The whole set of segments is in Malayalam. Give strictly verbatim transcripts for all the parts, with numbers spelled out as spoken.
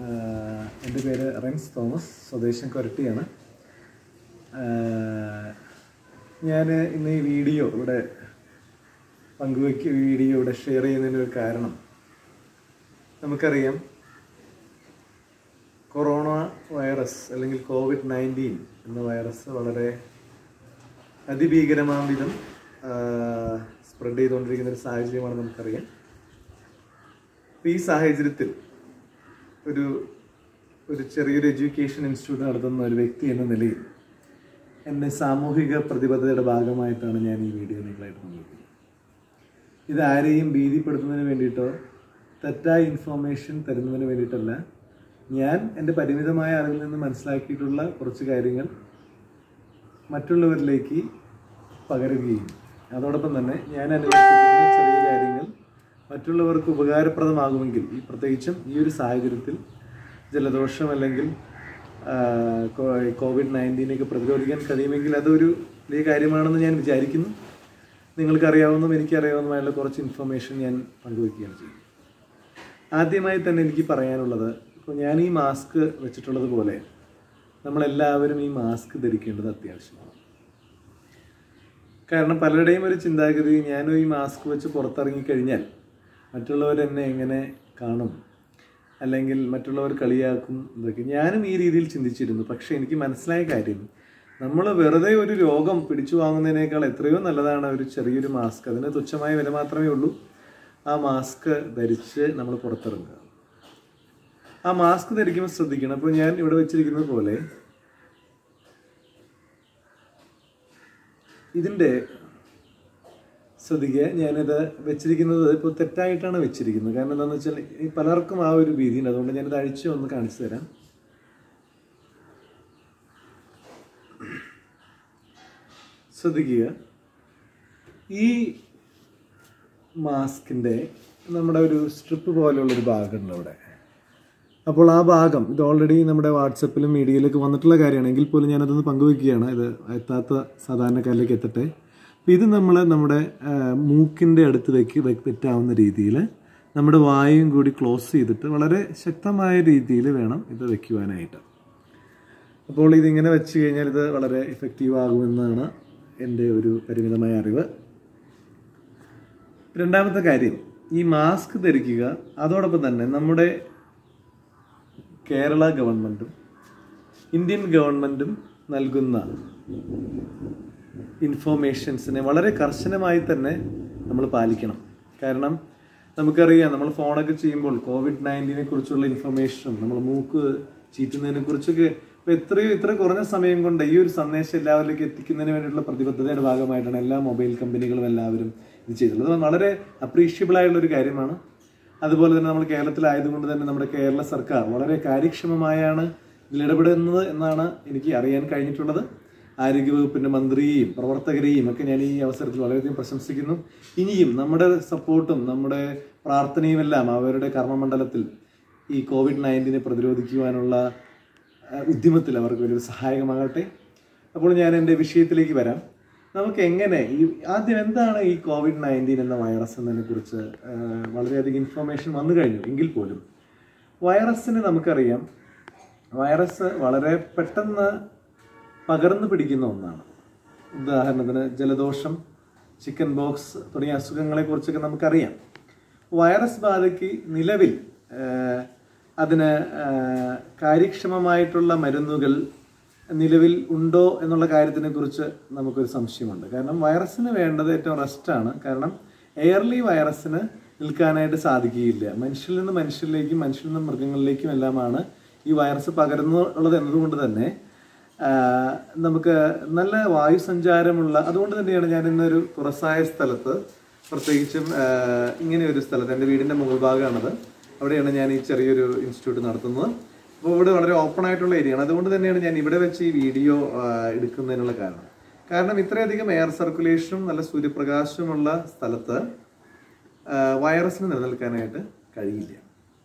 എൻ്റെ പേര് റെൻസ് തോമസ്, സ്വദേശം കൊരട്ടിയാണ്. ഞാൻ ഇന്ന് ഈ വീഡിയോ ഇവിടെ പങ്കുവയ്ക്കുക വീഡിയോ ഇവിടെ ഷെയർ ചെയ്യുന്നതിനൊരു കാരണം, നമുക്കറിയാം കൊറോണ വൈറസ് അല്ലെങ്കിൽ കോവിഡ് നയൻറ്റീൻ എന്ന വൈറസ് വളരെ അതിഭീകരമാം വിധം സ്പ്രെഡ് ചെയ്തുകൊണ്ടിരിക്കുന്ന ഒരു സാഹചര്യമാണ് നമുക്കറിയാം. ഈ സാഹചര്യത്തിൽ ഒരു ഒരു ചെറിയൊരു എഡ്യൂക്കേഷൻ ഇൻസ്റ്റിറ്റ്യൂട്ട് നടത്തുന്ന ഒരു വ്യക്തി എന്ന നിലയിൽ എൻ്റെ സാമൂഹിക പ്രതിബദ്ധതയുടെ ഭാഗമായിട്ടാണ് ഞാൻ ഈ വീഡിയോ നിങ്ങളായിട്ട് പങ്കുവയ്ക്കുന്നത്. ഇത് ആരെയും ഭീതിപ്പെടുത്തുന്നതിന് വേണ്ടിയിട്ടോ തെറ്റായ ഇൻഫോർമേഷൻ തരുന്നതിന് വേണ്ടിയിട്ടല്ല. ഞാൻ എൻ്റെ പരിമിതമായ അറിവിൽ നിന്ന് മനസ്സിലാക്കിയിട്ടുള്ള കുറച്ച് കാര്യങ്ങൾ മറ്റുള്ളവരിലേക്ക് പകരുകയും അതോടൊപ്പം തന്നെ ഞാൻ അനുഭവിക്കുന്ന ചെറിയ കാര്യങ്ങൾ മറ്റുള്ളവർക്ക് ഉപകാരപ്രദമാകുമെങ്കിൽ, ഈ പ്രത്യേകിച്ചും ഈ ഒരു സാഹചര്യത്തിൽ ജലദോഷം അല്ലെങ്കിൽ കോവിഡ് നയൻറ്റീനൊക്കെ പ്രതിരോധിക്കാൻ കഴിയുമെങ്കിൽ അതൊരു വലിയ കാര്യമാണെന്ന് ഞാൻ വിചാരിക്കുന്നു. നിങ്ങൾക്കറിയാവുന്നതും എനിക്കറിയാവുന്നതുമായുള്ള കുറച്ച് ഇൻഫർമേഷൻ ഞാൻ പങ്കുവയ്ക്കുകയാണ് ചെയ്യുന്നത്. ആദ്യമായി തന്നെ എനിക്ക് പറയാനുള്ളത്, ഇപ്പോൾ ഞാൻ ഈ മാസ്ക് വെച്ചിട്ടുള്ളത് പോലെ നമ്മളെല്ലാവരും ഈ മാസ്ക് ധരിക്കേണ്ടത് അത്യാവശ്യമാണ്. കാരണം പലരുടെയും ഒരു ചിന്താഗതി, ഞാനും ഈ മാസ്ക് വെച്ച് പുറത്തിറങ്ങിക്കഴിഞ്ഞാൽ മറ്റുള്ളവരെന്നെ എങ്ങനെ കാണും, അല്ലെങ്കിൽ മറ്റുള്ളവർ കളിയാക്കും, ഇതൊക്കെ ഞാനും ഈ രീതിയിൽ ചിന്തിച്ചിരുന്നു. പക്ഷേ എനിക്ക് മനസ്സിലായ കാര്യം, നമ്മൾ വെറുതെ ഒരു രോഗം പിടിച്ചു വാങ്ങുന്നതിനേക്കാൾ എത്രയോ നല്ലതാണ് ഒരു ചെറിയൊരു മാസ്ക്. അതിന് തുച്ഛമായ വില മാത്രമേ ഉള്ളൂ. ആ മാസ്ക് ധരിച്ച് നമ്മൾ പുറത്തിറങ്ങുക. ആ മാസ്ക് ധരിക്കുമ്പോൾ ശ്രദ്ധിക്കണം. അപ്പോൾ ഞാൻ ഇവിടെ വെച്ചിരിക്കുന്നത് പോലെ ഇതിൻ്റെ ശ്രദ്ധിക്കുക, ഞാനിത് വെച്ചിരിക്കുന്നത് ഇപ്പോൾ തെറ്റായിട്ടാണ് വെച്ചിരിക്കുന്നത്. കാരണം എന്താണെന്ന് വെച്ചാൽ ഈ പലർക്കും ആ ഒരു ഭീതിയുണ്ട്. അതുകൊണ്ട് ഞാനിത് അഴിച്ച് ഒന്ന് കാണിച്ചു തരാം. ശ്രദ്ധിക്കുക, ഈ മാസ്കിൻ്റെ നമ്മുടെ ഒരു സ്ട്രിപ്പ് പോലെയുള്ളൊരു ഭാഗമുണ്ട് അവിടെ. അപ്പോൾ ആ ഭാഗം ഇത് ഓൾറെഡി നമ്മുടെ വാട്സപ്പിലും മീഡിയയിലൊക്കെ വന്നിട്ടുള്ള കാര്യമാണെങ്കിൽ പോലും ഞാനതൊന്ന് പങ്കുവയ്ക്കുകയാണ്. ഇത് എത്താത്ത സാധാരണക്കാരിലേക്ക് എത്തട്ടെ. അപ്പോൾ ഇത് നമ്മൾ നമ്മുടെ മൂക്കിൻ്റെ അടുത്ത് വെക്ക് വെറ്റാവുന്ന രീതിയിൽ നമ്മുടെ വായും കൂടി ക്ലോസ് ചെയ്തിട്ട് വളരെ ശക്തമായ രീതിയിൽ വേണം ഇത് വയ്ക്കുവാനായിട്ട്. അപ്പോൾ ഇതിങ്ങനെ വെച്ച് കഴിഞ്ഞാൽ ഇത് വളരെ ഇഫക്റ്റീവ് ആകുമെന്നാണ് എൻ്റെ ഒരു പരിമിതമായ അറിവ്. രണ്ടാമത്തെ കാര്യം, ഈ മാസ്ക് ധരിക്കുക. അതോടൊപ്പം തന്നെ നമ്മുടെ കേരള ഗവൺമെൻറ്റും ഇന്ത്യൻ ഗവൺമെൻറ്റും നൽകുന്ന ഇൻഫോർമേഷൻസിനെ വളരെ കർശനമായി തന്നെ നമ്മൾ പാലിക്കണം. കാരണം നമുക്കറിയാം, നമ്മൾ ഫോണൊക്കെ ചെയ്യുമ്പോൾ കോവിഡ് നയൻറ്റീനെ കുറിച്ചുള്ള ഇൻഫർമേഷനും നമ്മൾ മൂക്ക് ചീറ്റുന്നതിനെ കുറിച്ചൊക്കെ ഇപ്പോൾ എത്രയോ ഇത്ര കുറഞ്ഞ സമയം കൊണ്ട് ഈ ഒരു സന്ദേശം എല്ലാവരിലേക്ക് എത്തിക്കുന്നതിന് വേണ്ടിയിട്ടുള്ള പ്രതിബദ്ധതയുടെ ഭാഗമായിട്ടാണ് എല്ലാ മൊബൈൽ കമ്പനികളും എല്ലാവരും ഇത് ചെയ്തിട്ടുള്ളത്. അത് വളരെ അപ്രീഷ്യബിൾ ആയിട്ടുള്ളൊരു കാര്യമാണ്. അതുപോലെ തന്നെ നമ്മൾ കേരളത്തിലായതുകൊണ്ട് തന്നെ നമ്മുടെ കേരള സർക്കാർ വളരെ കാര്യക്ഷമമായാണ് ഇതിലിടപെടുന്നത് എന്നാണ് എനിക്ക് അറിയാൻ കഴിഞ്ഞിട്ടുള്ളത്. ആരോഗ്യവകുപ്പിൻ്റെ മന്ത്രിയെയും പ്രവർത്തകരെയും ഒക്കെ ഞാൻ ഈ അവസരത്തിൽ വളരെയധികം പ്രശംസിക്കുന്നു. ഇനിയും നമ്മുടെ സപ്പോർട്ടും നമ്മുടെ പ്രാർത്ഥനയും എല്ലാം അവരുടെ കർമ്മമണ്ഡലത്തിൽ ഈ കോവിഡ് നയൻറ്റീനെ പ്രതിരോധിക്കുവാനുള്ള ഉദ്യമത്തിൽ അവർക്ക് വലിയൊരു സഹായകമാകട്ടെ. അപ്പോൾ ഞാൻ എൻ്റെ വിഷയത്തിലേക്ക് വരാം. നമുക്ക് എങ്ങനെ ഈ ആദ്യം എന്താണ് ഈ കോവിഡ് നയൻറ്റീൻ എന്ന വൈറസ് എന്നതിനെ കുറിച്ച് വളരെയധികം ഇൻഫർമേഷൻ വന്നു കഴിഞ്ഞു എങ്കിൽ പോലും വൈറസിന് നമുക്കറിയാം, വൈറസ് വളരെ പെട്ടെന്ന് പകർന്നു പിടിക്കുന്ന ഒന്നാണ്. ഉദാഹരണത്തിന് ജലദോഷം, ചിക്കൻ ബോക്സ് തുടങ്ങിയ അസുഖങ്ങളെക്കുറിച്ചൊക്കെ നമുക്കറിയാം. വൈറസ് ബാധയ്ക്ക് നിലവിൽ അതിന് കാര്യക്ഷമമായിട്ടുള്ള മരുന്നുകൾ നിലവിൽ ഉണ്ടോ എന്നുള്ള കാര്യത്തിനെ കുറിച്ച് നമുക്കൊരു സംശയമുണ്ട്. കാരണം വൈറസിന് വേണ്ടത് ഏറ്റവും റെസ്റ്റാണ്. കാരണം എയർലി വൈറസിന് നിൽക്കാനായിട്ട് സാധിക്കുകയില്ല. മനുഷ്യരിൽ നിന്ന് മനുഷ്യരിലേക്കും മനുഷ്യരിൽ നിന്ന് മൃഗങ്ങളിലേക്കും എല്ലാമാണ് ഈ വൈറസ് പകരുന്നുള്ളത് എന്നതുകൊണ്ട് തന്നെ നമുക്ക് നല്ല വായുസഞ്ചാരമുള്ള, അതുകൊണ്ട് തന്നെയാണ് ഞാൻ ഇന്നൊരു തുറസായ സ്ഥലത്ത്, പ്രത്യേകിച്ചും ഇങ്ങനെ ഒരു സ്ഥലത്ത്, എൻ്റെ വീടിൻ്റെ മുകൾ ഭാഗമാണത്, അവിടെയാണ് ഞാൻ ഈ ചെറിയൊരു ഇൻസ്റ്റിറ്റ്യൂട്ട് നടത്തുന്നത്. അപ്പോൾ ഇവിടെ വളരെ ഓപ്പൺ ആയിട്ടുള്ള ഏരിയയാണ്. അതുകൊണ്ട് തന്നെയാണ് ഞാൻ ഇവിടെ വെച്ച് ഈ വീഡിയോ എടുക്കുന്നതിനുള്ള കാരണം. കാരണം ഇത്രയധികം എയർ സർക്കുലേഷനും നല്ല സൂര്യപ്രകാശവുമുള്ള സ്ഥലത്ത് വൈറസിന് നിലനിൽക്കാനായിട്ട് കഴിയില്ല.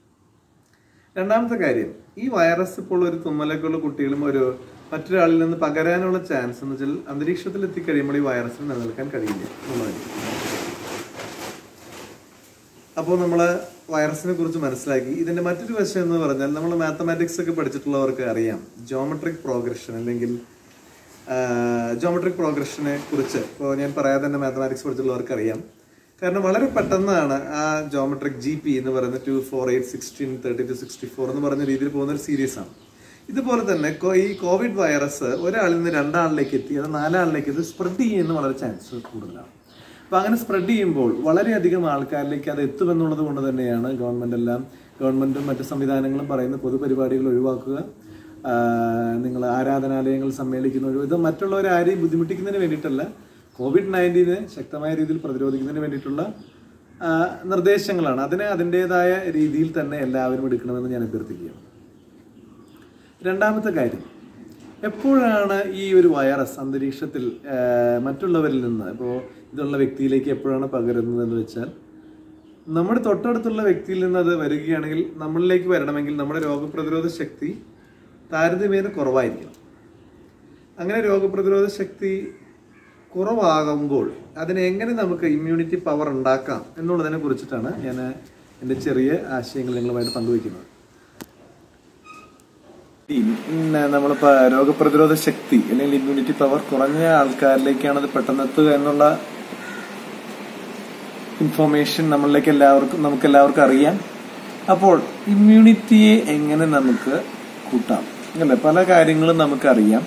രണ്ടാമത്തെ കാര്യം, ഈ വൈറസ് ഇപ്പോൾ ഒരു തുമ്മലൊക്കെയുള്ള കുട്ടികളും ഒരു മറ്റൊരാളിൽ നിന്ന് പകരാനുള്ള ചാൻസ് എന്ന് വെച്ചാൽ അന്തരീക്ഷത്തിൽ എത്തിക്കഴിയുമ്പോൾ ഈ വൈറസിന് നിലനിൽക്കാൻ കഴിയില്ല എന്നുള്ളതായിരിക്കും. അപ്പോൾ നമ്മൾ വൈറസിനെ കുറിച്ച് മനസ്സിലാക്കി. ഇതിന്റെ മറ്റൊരു വശം എന്ന് പറഞ്ഞാൽ നമ്മൾ മാത്തമാറ്റിക്സ് ഒക്കെ പഠിച്ചിട്ടുള്ളവർക്ക് അറിയാം, ജോമെട്രിക് പ്രോഗ്രഷൻ അല്ലെങ്കിൽ ജോമെട്രിക് പ്രോഗ്രഷനെ കുറിച്ച് ഇപ്പോൾ ഞാൻ പറയാതെ തന്നെ മാത്തമാറ്റിക്സ് പഠിച്ചിട്ടുള്ളവർക്ക് അറിയാം. കാരണം വളരെ പെട്ടെന്നാണ് ആ ജോമെട്രിക് ജി പി എന്ന് പറയുന്ന two four eight sixteen thirty two sixty four എന്ന് പറഞ്ഞ രീതിയിൽ പോകുന്ന ഒരു സീരീസ് ആണ്. ഇതുപോലെ തന്നെ ഈ കോവിഡ് വൈറസ് ഒരാളിൽ നിന്ന് രണ്ടാളിലേക്ക് എത്തി അത് നാലാളിലേക്ക് ഇത് സ്പ്രെഡ് ചെയ്യുന്ന വളരെ ചാൻസ് കൂടുതലാണ്. അപ്പോൾ അങ്ങനെ സ്പ്രെഡ് ചെയ്യുമ്പോൾ വളരെയധികം ആൾക്കാരിലേക്ക് അത് എത്തുമെന്നുള്ളത് കൊണ്ട് തന്നെയാണ് ഗവൺമെൻറ് എല്ലാം ഗവൺമെൻറ്റും മറ്റ് സംവിധാനങ്ങളും പറയുന്ന പൊതുപരിപാടികൾ ഒഴിവാക്കുക, നിങ്ങൾ ആരാധനാലയങ്ങൾ സമ്മേളിക്കുന്ന ഒഴിവ്, ഇത് മറ്റുള്ളവരെ ആരെയും ബുദ്ധിമുട്ടിക്കുന്നതിന് വേണ്ടിയിട്ടല്ല, കോവിഡ് നയൻറ്റീനെ ശക്തമായ രീതിയിൽ പ്രതിരോധിക്കുന്നതിന് വേണ്ടിയിട്ടുള്ള നിർദ്ദേശങ്ങളാണ്. അതിനെ അതിൻ്റേതായ രീതിയിൽ തന്നെ എല്ലാവരും എടുക്കണമെന്ന് ഞാൻ അഭ്യർത്ഥിക്കുകയാണ്. രണ്ടാമത്തെ കാര്യം, എപ്പോഴാണ് ഈ ഒരു വൈറസ് അന്തരീക്ഷത്തിൽ മറ്റുള്ളവരിൽ നിന്ന് ഇപ്പോൾ ഇതുള്ള വ്യക്തിയിലേക്ക് എപ്പോഴാണ് പകരുന്നതെന്ന് വെച്ചാൽ, നമ്മുടെ തൊട്ടടുത്തുള്ള വ്യക്തിയിൽ നിന്ന് അത് വരികയാണെങ്കിൽ നമ്മളിലേക്ക് വരണമെങ്കിൽ നമ്മുടെ രോഗപ്രതിരോധ ശക്തി താരതമ്യേന കുറവായിരിക്കണം. അങ്ങനെ രോഗപ്രതിരോധ ശക്തി കുറവാകുമ്പോൾ അതിനെ എങ്ങനെ നമുക്ക് ഇമ്മ്യൂണിറ്റി പവർ ഉണ്ടാക്കാം എന്നുള്ളതിനെ കുറിച്ചിട്ടാണ് ഞാൻ എൻ്റെ ചെറിയ ആശയങ്ങൾ നിങ്ങളുമായിട്ട് പങ്കുവയ്ക്കുന്നത്. നമ്മളിപ്പോൾ രോഗപ്രതിരോധ ശക്തി അല്ലെങ്കിൽ ഇമ്മ്യൂണിറ്റി പവർ കുറഞ്ഞ ആൾക്കാരിലേക്കാണ് അത് പെട്ടെന്ന് എത്തുക എന്നുള്ള ഇൻഫോർമേഷൻ നമ്മളിലേക്ക് എല്ലാവർക്കും നമുക്ക് എല്ലാവർക്കും അറിയാം. അപ്പോൾ ഇമ്മ്യൂണിറ്റിയെ എങ്ങനെ നമുക്ക് കൂട്ടാം അല്ലേ? പല കാര്യങ്ങളും നമുക്കറിയാം,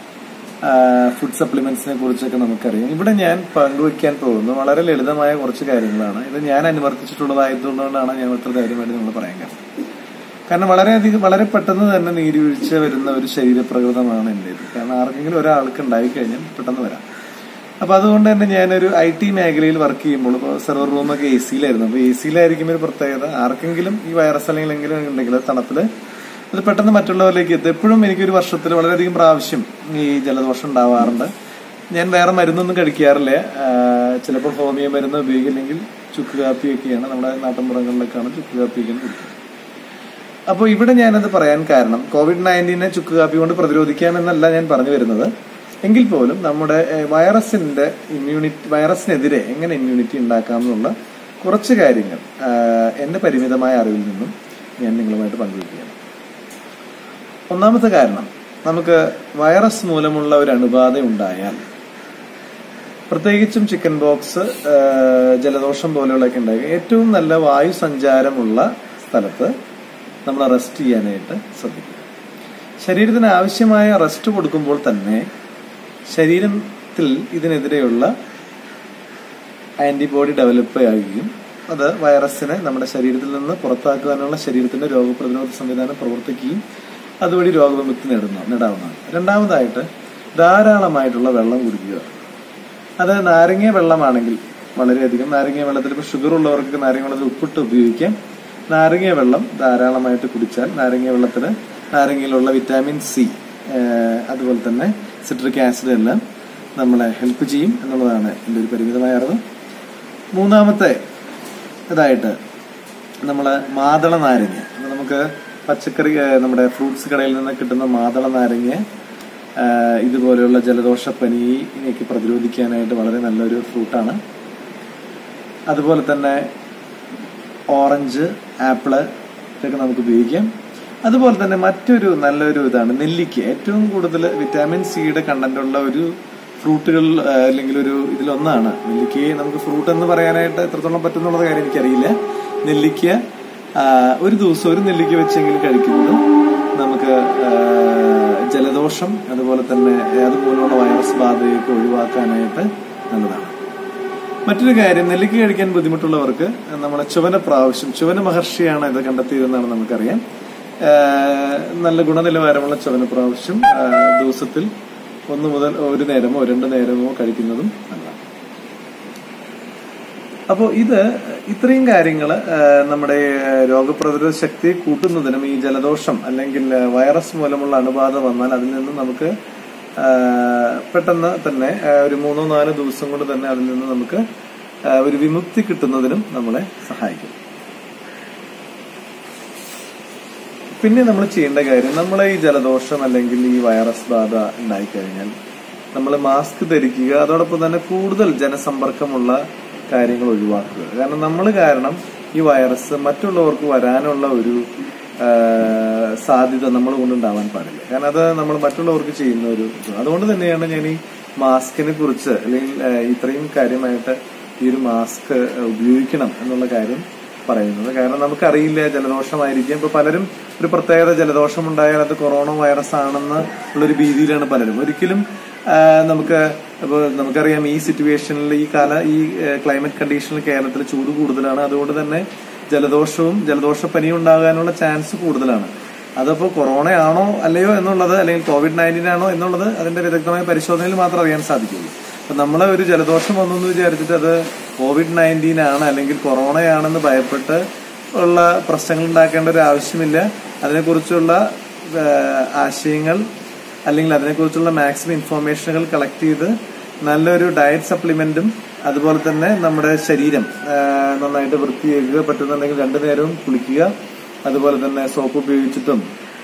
ഫുഡ് സപ്ലിമെന്റ്സിനെ കുറിച്ചൊക്കെ നമുക്കറിയാം. ഇവിടെ ഞാൻ പങ്കുവയ്ക്കാൻ പോകുന്നത് വളരെ ലളിതമായ കുറച്ച് കാര്യങ്ങളാണ്. ഇത് ഞാൻ അനുവർത്തിച്ചിട്ടുള്ളതായതുകൊണ്ടാണ് ഞാൻ ഇത്ര ധൈര്യമായിട്ട് നമ്മൾ പറയാൻ കാരണം കാരണം വളരെയധികം വളരെ പെട്ടെന്ന് തന്നെ നീരുവീഴ്ച വരുന്ന ഒരു ശരീരപ്രകൃതമാണ് എൻ്റേത്. കാരണം ആർക്കെങ്കിലും ഒരാൾക്ക് ഉണ്ടായിക്കഴിഞ്ഞാൽ പെട്ടെന്ന് വരാം. അപ്പൊ അതുകൊണ്ട് തന്നെ ഞാനൊരു ഐ ടി മേഖലയിൽ വർക്ക് ചെയ്യുമ്പോൾ ഇപ്പോൾ സെർവർ റൂമൊക്കെ എ സിയിലായിരുന്നു. അപ്പോൾ എ സിയിലായിരിക്കും ഒരു പ്രത്യേകത, ആർക്കെങ്കിലും ഈ വൈറസ് അല്ലെങ്കിൽ എങ്കിലും ഉണ്ടെങ്കിൽ തണുപ്പില് അത് പെട്ടെന്ന് മറ്റുള്ളവരിലേക്ക് എത്തും. എപ്പോഴും എനിക്കൊരു വർഷത്തിൽ വളരെയധികം പ്രാവശ്യം ഈ ജലദോഷം ഉണ്ടാവാറുണ്ട്. ഞാൻ വേറെ മരുന്നൊന്നും കഴിക്കാറില്ല. ചിലപ്പോൾ ഹോമിയോ മരുന്ന് ഉപയോഗിക്കില്ലെങ്കിൽ ചുക്ക് കാപ്പിയൊക്കെയാണ്, നമ്മുടെ നാട്ടിൻപുറങ്ങളിലൊക്കെയാണ് ചുക്ക് കാപ്പിയൊക്കെയാണ് കുടിക്കുന്നത്. അപ്പോൾ ഇവിടെ ഞാനത് പറയാൻ കാരണം കോവിഡ് നയൻറ്റീനെ ചുക്ക് കാപ്പി കൊണ്ട് പ്രതിരോധിക്കാമെന്നല്ല ഞാൻ പറഞ്ഞു വരുന്നത്. എങ്കിൽ പോലും നമ്മുടെ വൈറസിന്റെ ഇമ്മ്യൂണിറ്റി വൈറസിനെതിരെ എങ്ങനെ ഇമ്മ്യൂണിറ്റി ഉണ്ടാക്കാം എന്നുള്ള കുറച്ച് കാര്യങ്ങൾ എന്റെ പരിമിതമായ അറിവിൽ നിന്നും ഞാൻ നിങ്ങളുമായിട്ട് പങ്കുവയ്ക്കുകയാണ്. ഒന്നാമത്തെ കാരണം, നമുക്ക് വൈറസ് മൂലമുള്ള ഒരു അണുബാധ ഉണ്ടായാൽ, പ്രത്യേകിച്ചും ചിക്കൻ ബോക്സ്, ജലദോഷം പോലെയുള്ളതൊക്കെ ഉണ്ടായി, ഏറ്റവും നല്ല വായു സഞ്ചാരമുള്ള സ്ഥലത്ത് നമ്മൾ റെസ്റ്റ് ചെയ്യാനായിട്ട് ശ്രദ്ധിക്കുക. ശരീരത്തിന് ആവശ്യമായ റെസ്റ്റ് കൊടുക്കുമ്പോൾ തന്നെ ശരീരത്തിൽ ഇതിനെതിരെയുള്ള ആന്റിബോഡി ഡെവലപ്പ് ആകുകയും അത് വൈറസിനെ നമ്മുടെ ശരീരത്തിൽ നിന്ന് പുറത്താക്കുവാനുള്ള ശരീരത്തിന്റെ രോഗപ്രതിരോധ സംവിധാനം പ്രവർത്തിക്കുകയും അതുവഴി രോഗവിമുക്തി നേടുന്ന നേടാവുന്നതാണ്. രണ്ടാമതായിട്ട് ധാരാളമായിട്ടുള്ള വെള്ളം കുടിക്കുക. അത് നാരങ്ങ വെള്ളമാണെങ്കിൽ വളരെയധികം, നാരങ്ങ വെള്ളത്തിൽ ഇപ്പോൾ ഷുഗർ ഉള്ളവർക്ക് നാരങ്ങ വെള്ളത്തിൽ ഉപ്പിട്ട് ഉപയോഗിക്കാം. നാരങ്ങ വെള്ളം ധാരാളമായിട്ട് കുടിച്ചാൽ നാരങ്ങ വെള്ളത്തിൽ നാരങ്ങയിലുള്ള വിറ്റാമിൻ സി, അതുപോലെ തന്നെ സിട്രിക് ആസിഡ് എല്ലാം നമ്മളെ ഹെൽപ്പ് ചെയ്യും എന്നുള്ളതാണ് എൻ്റെ ഒരു പരിമിതമായ അറിവ്. മൂന്നാമത്തെ ഇതായിട്ട് നമ്മൾ മാതള നാരങ്ങ, നമുക്ക് പച്ചക്കറി നമ്മുടെ ഫ്രൂട്ട്സ് കടയിൽ നിന്ന് കിട്ടുന്ന മാതള നാരങ്ങ ഇതുപോലെയുള്ള ജലദോഷപ്പനിയൊക്കെ പ്രതിരോധിക്കാനായിട്ട് വളരെ നല്ലൊരു ഫ്രൂട്ടാണ്. അതുപോലെ തന്നെ ഓറഞ്ച്, ആപ്പിള് ഇതൊക്കെ നമുക്ക് ഉപയോഗിക്കാം. അതുപോലെ തന്നെ മറ്റൊരു നല്ലൊരു ഇതാണ് നെല്ലിക്ക. ഏറ്റവും കൂടുതൽ വിറ്റാമിൻ സിയുടെ കണ്ടന്റ് ഉള്ള ഒരു ഫ്രൂട്ടുകൾ അല്ലെങ്കിൽ ഒരു ഇതിലൊന്നാണ് നെല്ലിക്കയെ. നമുക്ക് ഫ്രൂട്ട് എന്ന് പറയാനായിട്ട് എത്രത്തോളം പറ്റുന്നുള്ള കാര്യം എനിക്കറിയില്ല. നെല്ലിക്ക ഒരു ദിവസം ഒരു നെല്ലിക്ക വെച്ചെങ്കിലും കഴിക്കുന്നത് നമുക്ക് ജലദോഷം അതുപോലെ തന്നെ അതുപോലുള്ള വൈറസ് ബാധയൊക്കെ ഒഴിവാക്കാനായിട്ട് നല്ലതാണ്. മറ്റൊരു കാര്യം, നെല്ലിക്ക കഴിക്കാൻ ബുദ്ധിമുട്ടുള്ളവർക്ക് നമ്മളെ ചുവന പ്രാവശ്യം, ചുവന മഹർഷിയാണ് ഇത് കണ്ടെത്തിയതെന്നാണ് നമുക്കറിയാം. നല്ല ഗുണനിലവാരമുള്ള ചുവന പ്രാവശ്യം ദിവസത്തിൽ ഒന്ന് മുതൽ ഒരു നേരമോ രണ്ടു നേരമോ കഴിക്കുന്നതും നല്ലതാണ്. അപ്പോൾ ഇത് ഇത്രയും കാര്യങ്ങൾ നമ്മുടെ രോഗപ്രതിരോധ ശക്തിയെ കൂട്ടുന്നതിനും ഈ ജലദോഷം അല്ലെങ്കിൽ വൈറസ് മൂലമുള്ള അണുബാധ വന്നാൽ അതിൽ നിന്ന് നമുക്ക് പെട്ടെന്ന് തന്നെ ഒരു മൂന്നോ നാലോ ദിവസം കൊണ്ട് തന്നെ അതിൽ നിന്ന് നമുക്ക് ഒരു വിമുക്തി കിട്ടുന്നതിനും നമ്മളെ സഹായിക്കും. പിന്നെ നമ്മൾ ചെയ്യേണ്ട കാര്യം, നമ്മളെ ഈ ജലദോഷം അല്ലെങ്കിൽ ഈ വൈറസ് ബാധ ഉണ്ടായിക്കഴിഞ്ഞാൽ നമ്മൾ മാസ്ക് ധരിക്കുക. അതോടൊപ്പം തന്നെ കൂടുതൽ ജനസമ്പർക്കമുള്ള കാര്യങ്ങൾ ഒഴിവാക്കുക. കാരണം നമ്മൾ കാരണം ഈ വൈറസ് മറ്റുള്ളവർക്ക് വരാനുള്ള ഒരു സാധ്യത നമ്മൾ കൊണ്ടുണ്ടാവാൻ പാടില്ല. കാരണം അത് നമ്മൾ മറ്റുള്ളവർക്ക് ചെയ്യുന്ന ഒരു അതുകൊണ്ട് തന്നെയാണ് ഞാൻ ഈ മാസ്കിനെ കുറിച്ച് അല്ലെങ്കിൽ ഇത്രയും കാര്യമായിട്ട് ഈ ഒരു മാസ്ക് ഉപയോഗിക്കണം എന്നുള്ള കാര്യം പറയുന്നത്. കാരണം നമുക്കറിയില്ല, ജലദോഷമായിരിക്കും. ഇപ്പൊ പലരും ഒരു പ്രത്യേകത ജലദോഷം ഉണ്ടായാൽ അത് കൊറോണ വൈറസ് ആണെന്ന് ഉള്ളൊരു ഭീതിയിലാണ് പലരും. ഒരിക്കലും നമുക്ക് ഇപ്പൊ നമുക്കറിയാം ഈ സിറ്റുവേഷനിൽ ഈ കാല ഈ ക്ലൈമറ്റ് കണ്ടീഷനിൽ കേരളത്തിൽ ചൂട് കൂടുതലാണ്. അതുകൊണ്ട് തന്നെ ജലദോഷവും ജലദോഷപ്പനിയും ഉണ്ടാകാനുള്ള ചാൻസ് കൂടുതലാണ്. അതപ്പോ കൊറോണയാണോ അല്ലയോ എന്നുള്ളത്, അല്ലെങ്കിൽ കോവിഡ് നയൻറ്റീൻ ആണോ എന്നുള്ളത് അതിന്റെ വിദഗ്ധമായ പരിശോധനയിൽ മാത്രം അറിയാൻ സാധിക്കുള്ളൂ. അപ്പൊ നമ്മളെ ഒരു ജലദോഷം വന്നു എന്ന് വിചാരിച്ചിട്ട് അത് കോവിഡ് നയൻറ്റീൻ ആണ് അല്ലെങ്കിൽ കൊറോണയാണെന്ന് ഭയപ്പെട്ട് ഉള്ള പ്രശ്നങ്ങൾ ഉണ്ടാക്കേണ്ട ഒരു ആവശ്യമില്ല. അതിനെക്കുറിച്ചുള്ള ആശയങ്ങൾ അല്ലെങ്കിൽ അതിനെക്കുറിച്ചുള്ള മാക്സിമം ഇൻഫോർമേഷനുകൾ കളക്ട് ചെയ്ത് നല്ലൊരു ഡയറ്റ് സപ്ലിമെന്റും അതുപോലെ തന്നെ നമ്മുടെ ശരീരം നന്നായിട്ട് വൃത്തിയാക്കുക, പറ്റുന്നുണ്ടെങ്കിൽ രണ്ടു നേരവും കുളിക്കുക, അതുപോലെ തന്നെ സോപ്പ് ഉപയോഗിച്ചിട്ടും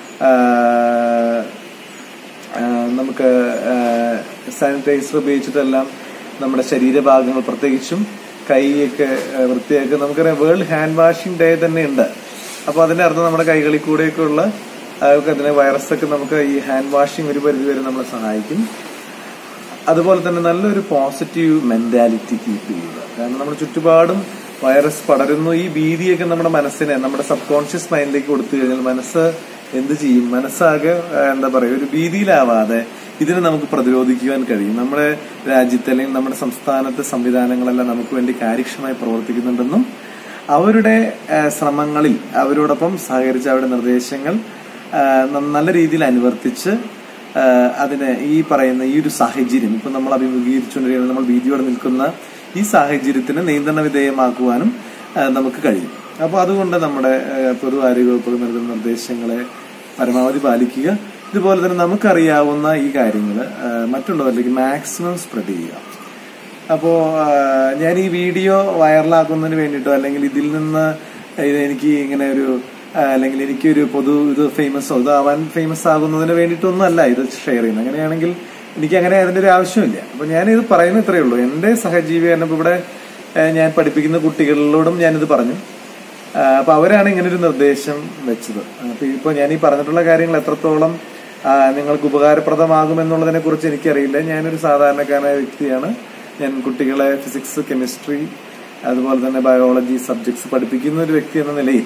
നമുക്ക് സാനിറ്റൈസർ ഉപയോഗിച്ചിട്ടെല്ലാം നമ്മുടെ ശരീരഭാഗങ്ങൾ പ്രത്യേകിച്ചും കൈയൊക്കെ വൃത്തിയാക്കുക. നമുക്കറിയാം വേൾഡ് ഹാൻഡ് വാഷിംഗ് ഡേ തന്നെ ഉണ്ട്. അപ്പൊ അതിന്റെ അർത്ഥം നമ്മുടെ കൈകളിൽ കൂടെയൊക്കെ ഉള്ള അതിനെ വൈറസൊക്കെ നമുക്ക് ഈ ഹാൻഡ് വാഷിംഗ് ഒരു പരിധി വരെ നമ്മളെ സഹായിക്കും. അതുപോലെ തന്നെ നല്ലൊരു പോസിറ്റീവ് മെന്റാലിറ്റി കീപ്പ് ചെയ്യുക. കാരണം നമ്മുടെ ചുറ്റുപാടും വൈറസ് പടരുന്നു. ഈ ഭീതിയൊക്കെ നമ്മുടെ മനസ്സിനെ നമ്മുടെ സബ് കോൺഷ്യസ് മൈൻഡിലേക്ക് കൊടുത്തു കഴിഞ്ഞാൽ മനസ്സ് എന്ത് ചെയ്യും? മനസ്സാകെ എന്താ പറയുക, ഒരു ഭീതിയിലാവാതെ ഇതിനെ നമുക്ക് പ്രതിരോധിക്കുവാൻ കഴിയും. നമ്മുടെ രാജ്യത്തെ അല്ലെങ്കിൽ നമ്മുടെ സംസ്ഥാനത്തെ സംവിധാനങ്ങളെല്ലാം നമുക്ക് വേണ്ടി കാര്യക്ഷമമായി പ്രവർത്തിക്കുന്നുണ്ടെന്നും അവരുടെ ശ്രമങ്ങളിൽ അവരോടൊപ്പം സഹകരിച്ച് അവരുടെ നിർദ്ദേശങ്ങൾ നല്ല രീതിയിൽ അനുവർത്തിച്ച് അതിന് ഈ പറയുന്ന ഈ ഒരു സാഹചര്യം ഇപ്പൊ നമ്മൾ അഭിമുഖീകരിച്ചുകൊണ്ടിരിക്കുന്ന നമ്മൾ ഭീതിയോടെ നിൽക്കുന്ന ഈ സാഹചര്യത്തിന് നിയന്ത്രണ വിധേയമാക്കുവാനും നമുക്ക് കഴിയും. അപ്പൊ അതുകൊണ്ട് നമ്മുടെ പൊതു ആരോഗ്യ വകുപ്പ് നൽകുന്ന നിർദ്ദേശങ്ങളെ പരമാവധി പാലിക്കുക. ഇതുപോലെ തന്നെ നമുക്കറിയാവുന്ന ഈ കാര്യങ്ങൾ മറ്റുള്ളവരിലേക്ക് മാക്സിമം സ്പ്രെഡ് ചെയ്യുക. അപ്പോ ഞാൻ ഈ വീഡിയോ വൈറലാക്കുന്നതിന് വേണ്ടിയിട്ടോ അല്ലെങ്കിൽ ഇതിൽ നിന്ന് എനിക്ക് ഇങ്ങനെ ഒരു അല്ലെങ്കിൽ എനിക്കൊരു പൊതു ഇത് ഫേമസോ ഇതാവാൻ ഫേമസ് ആകുന്നതിന് വേണ്ടിയിട്ടൊന്നും അല്ല ഇത് ഷെയർ ചെയ്യുന്നത്. അങ്ങനെയാണെങ്കിൽ എനിക്ക് അങ്ങനെ അതിന്റെ ഒരു ആവശ്യമില്ല. അപ്പൊ ഞാനിത് പറയുന്നത് ഇത്രയേ ഉള്ളൂ. എന്റെ സഹജീവിയാണ് ഇപ്പൊ ഇവിടെ ഞാൻ പഠിപ്പിക്കുന്ന കുട്ടികളോടും ഞാനിത് പറഞ്ഞു. അപ്പൊ അവരാണ് ഇങ്ങനെ ഒരു നിർദ്ദേശം വെച്ചത്. അപ്പൊ ഇപ്പൊ ഞാൻ ഈ പറഞ്ഞിട്ടുള്ള കാര്യങ്ങൾ എത്രത്തോളം നിങ്ങൾക്ക് ഉപകാരപ്രദമാകുമെന്നുള്ളതിനെ കുറിച്ച് എനിക്കറിയില്ല. ഞാനൊരു സാധാരണക്കാരനായ വ്യക്തിയാണ്. ഞാൻ കുട്ടികളെ ഫിസിക്സ്, കെമിസ്ട്രി, അതുപോലെ തന്നെ ബയോളജി സബ്ജക്ട്സ് പഠിപ്പിക്കുന്ന ഒരു വ്യക്തി എന്ന നിലയിൽ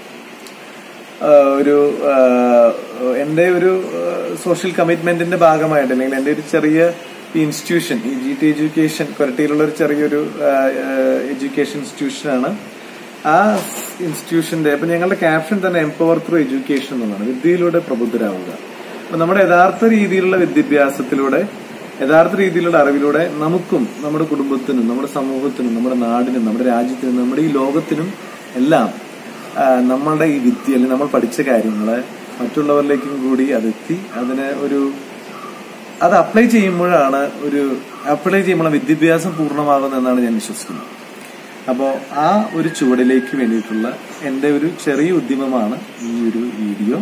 ഒരു എന്റെ ഒരു സോഷ്യൽ കമ്മിറ്റ്മെന്റിന്റെ ഭാഗമായിട്ട് അല്ലെങ്കിൽ എന്റെ ഒരു ചെറിയ ഇൻസ്റ്റിറ്റ്യൂഷൻ, ഈ ജി ടി എഡ്യൂക്കേഷൻ കൊരട്ടിയിലുള്ള ഒരു ചെറിയൊരു എഡ്യൂക്കേഷൻ ഇൻസ്റ്റിറ്റ്യൂഷനാണ്. ആ ഇൻസ്റ്റിറ്റ്യൂഷന്റെ അപ്പൊ ഞങ്ങളുടെ ക്യാപ്ഷൻ തന്നെ എംപവർ ത്രൂ എഡ്യൂക്കേഷൻ എന്നുള്ളതാണ്, വിദ്യയിലൂടെ പ്രബുദ്ധരാവുക. അപ്പൊ നമ്മുടെ യഥാർത്ഥ രീതിയിലുള്ള വിദ്യാഭ്യാസത്തിലൂടെ യഥാർത്ഥ രീതിയിലുള്ള അറിവിലൂടെ നമുക്കും നമ്മുടെ കുടുംബത്തിനും നമ്മുടെ സമൂഹത്തിനും നമ്മുടെ നാടിനും നമ്മുടെ രാജ്യത്തിനും നമ്മുടെ ഈ ലോകത്തിനും എല്ലാം നമ്മളുടെ ഈ വിദ്യ അല്ലെങ്കിൽ നമ്മൾ പഠിച്ച കാര്യങ്ങള് മറ്റുള്ളവരിലേക്കും കൂടി അതെത്തി അതിന് ഒരു അത് അപ്ലൈ ചെയ്യുമ്പോഴാണ് ഒരു അപ്ലൈ ചെയ്യുമ്പോൾ വിദ്യാഭ്യാസം പൂർണ്ണമാകുന്നതെന്നാണ് ഞാൻ വിശ്വസിക്കുന്നത്. അപ്പോൾ ആ ഒരു ചുവടിലേക്ക് വേണ്ടിയിട്ടുള്ള എൻ്റെ ഒരു ചെറിയ ഉദ്യമമാണ് ഈ ഒരു വീഡിയോ.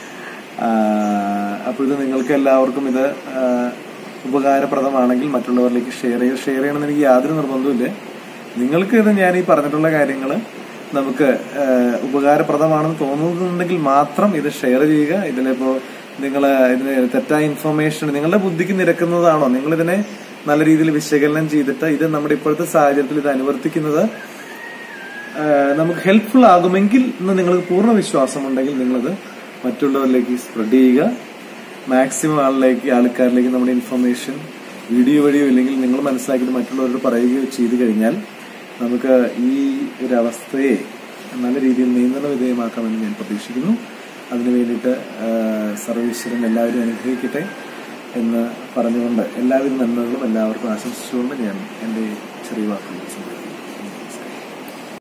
അപ്പോൾ ഇത് നിങ്ങൾക്ക് എല്ലാവർക്കും ഇത് ഉപകാരപ്രദമാണെങ്കിൽ മറ്റുള്ളവരിലേക്ക് ഷെയർ ചെയ്യുക. ഷെയർ ചെയ്യണമെന്ന് എനിക്ക് യാതൊരു നിർബന്ധമില്ല. നിങ്ങൾക്ക് ഇത് ഞാൻ ഈ പറഞ്ഞിട്ടുള്ള കാര്യങ്ങൾ നമുക്ക് ഉപകാരപ്രദമാണെന്ന് തോന്നുന്നുണ്ടെങ്കിൽ മാത്രം ഇത് ഷെയർ ചെയ്യുക. ഇതിലിപ്പോ നിങ്ങൾ ഇതിന് തെറ്റായ ഇൻഫർമേഷൻ നിങ്ങളുടെ ബുദ്ധിക്ക് നിരക്കുന്നതാണോ, നിങ്ങളിതിനെ നല്ല രീതിയിൽ വിശകലനം ചെയ്തിട്ട് ഇത് നമ്മുടെ ഇപ്പോഴത്തെ സാഹചര്യത്തിൽ ഇത് അനുവർത്തിക്കുന്നത് നമുക്ക് ഹെൽപ്ഫുൾ ആകുമെങ്കിൽ എന്ന് നിങ്ങൾക്ക് പൂർണ്ണ വിശ്വാസമുണ്ടെങ്കിൽ നിങ്ങളത് മറ്റുള്ളവരിലേക്ക് സ്പ്രെഡ് ചെയ്യുക. മാക്സിമം ആളിലേക്ക് ആൾക്കാരിലേക്ക് നമ്മുടെ ഇൻഫർമേഷൻ വീഡിയോ വഴിയോ ഇല്ലെങ്കിൽ നിങ്ങൾ മനസ്സിലാക്കിയിട്ട് മറ്റുള്ളവരോട് പറയുകയോ ചെയ്തു കഴിഞ്ഞാൽ നമുക്ക് ഈ ഒരു അവസ്ഥയെ നല്ല രീതിയിൽ നിയന്ത്രണ വിധേയമാക്കാമെന്ന് ഞാൻ പ്രതീക്ഷിക്കുന്നു. അതിനു വേണ്ടിയിട്ട് സർവേശ്വരൻ എല്ലാവരും അനുഗ്രഹിക്കട്ടെ എന്ന് പറഞ്ഞുകൊണ്ട് എല്ലാവിധ നന്മകളും എല്ലാവർക്കും ആശംസിച്ചുകൊണ്ട് ഞാൻ എൻ്റെ ചെറിയ വാക്കുകൾ